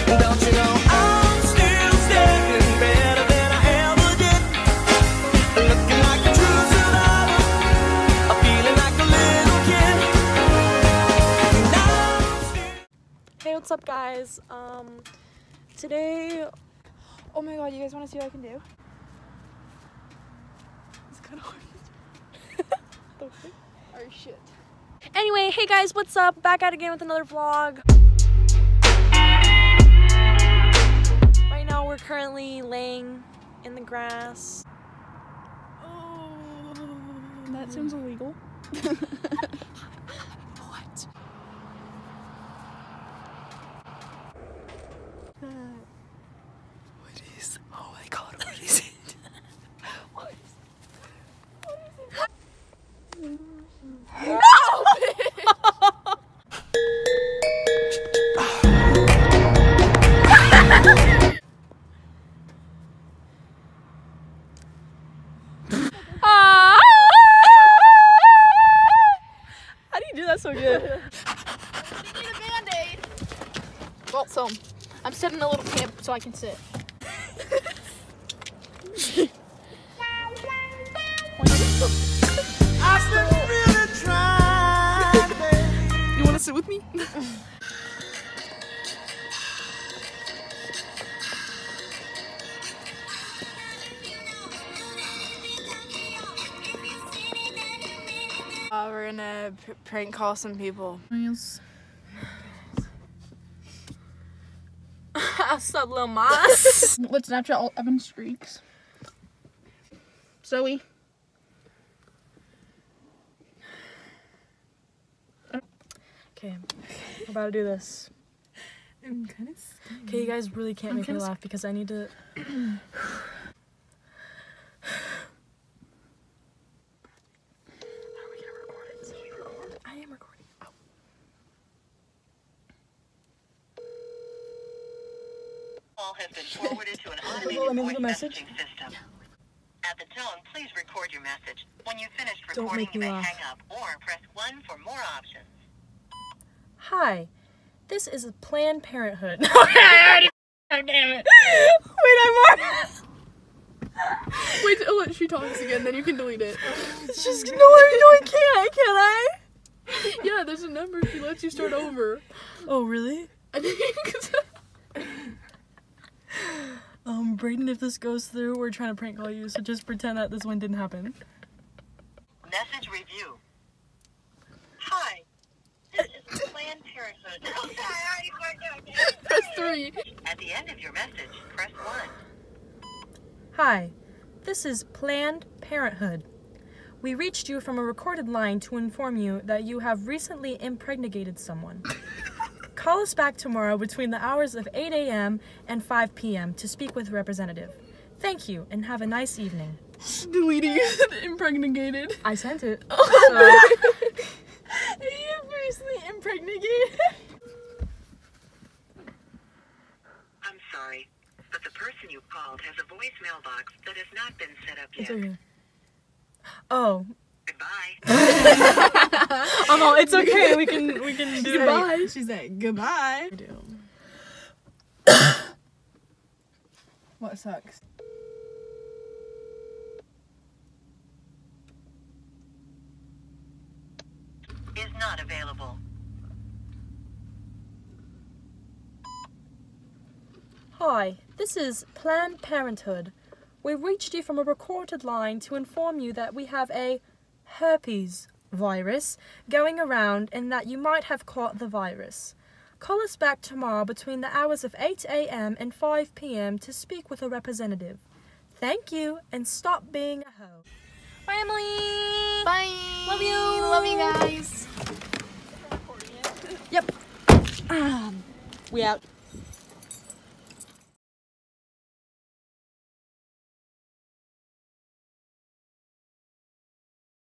Don't you know I'm still standing better than I ever did? Looking like a true survivor, feeling like a little kid. Hey, what's up, guys? Today, Oh my god, you guys want to see what I can do? It's kind of hard. Oh shit. anyway, hey guys, what's up? Back at it again with another vlog. Right now, we're currently laying in the grass. Oh, that sounds illegal. What? What is? Oh my god, what is it? What is it? How do you do that so good? You need a band-aid. Well, so I'm setting a little camp so I can sit. Really trying, baby. You want to sit with me? We're gonna prank call some people. Yes. What's up, Lil Mas? Let's Snapchat all Evan streaks. Zoe. Okay, I'm about to do this. I'm kind of scared. Okay, you guys really can't make me laugh because I need to. Are we gonna record it? Can we record? I am recording. Oh. Call has been forwarded to an Let automated me voice leave a message. messaging system. At the tone, please record your message. When you've finished Don't recording, make you me may laugh. hang up or press 1 for more options. Hi, this is Planned Parenthood. Oh, damn it. Wait, I'm more. Wait till she talks again, then you can delete it. Just no, I can't. Can I? Yeah, there's a number. She lets you start over. Oh, really? I think. Brayden, if this goes through, we're trying to prank call you, so just pretend that this one didn't happen. Message review. Hi. This is Planned Parenthood. Press 3. At the end of your message, press 1. Hi, this is Planned Parenthood. We reached you from a recorded line to inform you that you have recently impregnated someone. Call us back tomorrow between the hours of 8 a.m. and 5 p.m. to speak with a representative. Thank you, and have a nice evening. Deleting impregnated. I sent it. You recently impregnated. I'm sorry, but the person you called has a voicemail box that has not been set up It's yet. okay. Oh. Goodbye. Oh, it's okay. We can do that. Goodbye. She's like, goodbye. I do. What sucks? Is not available. Hi, this is Planned Parenthood. We reached you from a recorded line to inform you that we have a herpes virus going around and that you might have caught the virus. Call us back tomorrow between the hours of 8 a.m. and 5 p.m. to speak with a representative. Thank you, and stop being a hoe. Bye, Emily! Bye. Love you! Love you guys. Yep. We out.